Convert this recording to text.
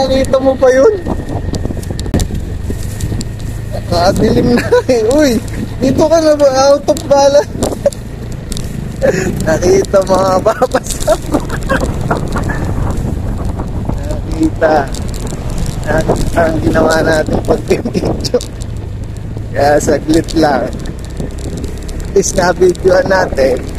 nakita mo pa yun? Nakadilim na eh. Uy, dito ka na ba? Out of balance. Nakita mga babasa. Nakita ang ginawa natin pag-video. Kaya saglit lang. At least na-videoan natin